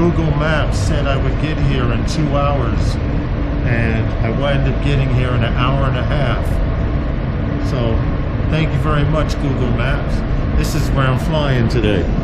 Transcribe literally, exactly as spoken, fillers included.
Google Maps said I would get here in two hours, and I wound up getting here in an hour and a half. So thank you very much, Google Maps. This is where I'm flying today.